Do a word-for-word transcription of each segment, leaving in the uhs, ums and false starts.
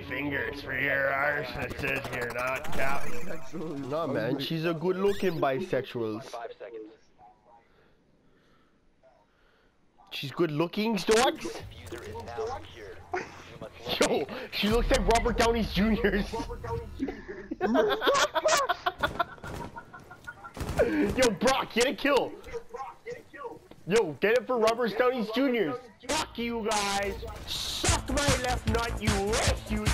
fingers for your arse. It says here, not cap. Nah, man, she's a good-looking bisexual. She's good-looking, dogs. Yo, she looks like Robert Downey Junior's Yo, Brock, get a kill. Yo, get it for Robert Downey Junior's Fuck you guys. Suck my left nut, you waste you.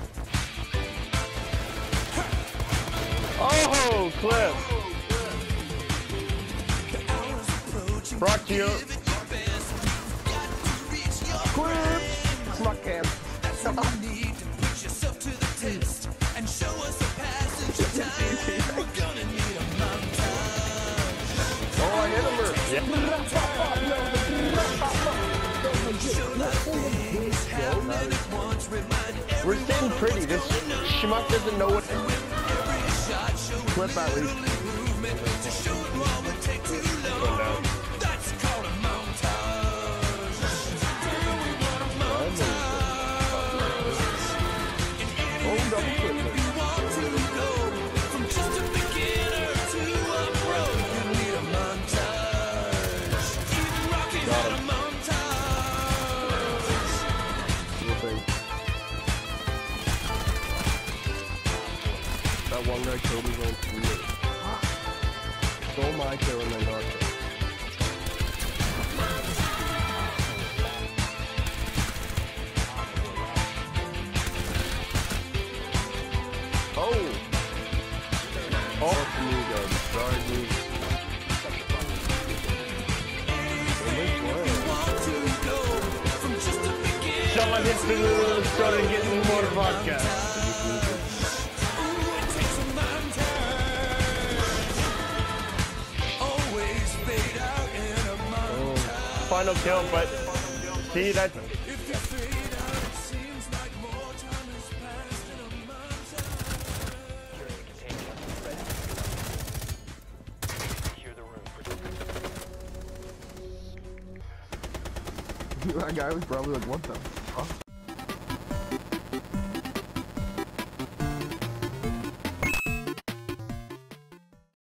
Oh, Cliff. Brought to you. Cliff. Shmuck cam. Oh, I hit him. Yeah. We're staying pretty. This schmuck doesn't know what. Clip at least. Going down. Oh, double clip. That one guy killed his own teammate. Stole my kill and then got it. Oh! Oh! That's me, guys. Sorry, dude. Someone hits the little started getting more vodka. Final kill, but see that. That guy was probably like, what the fuck?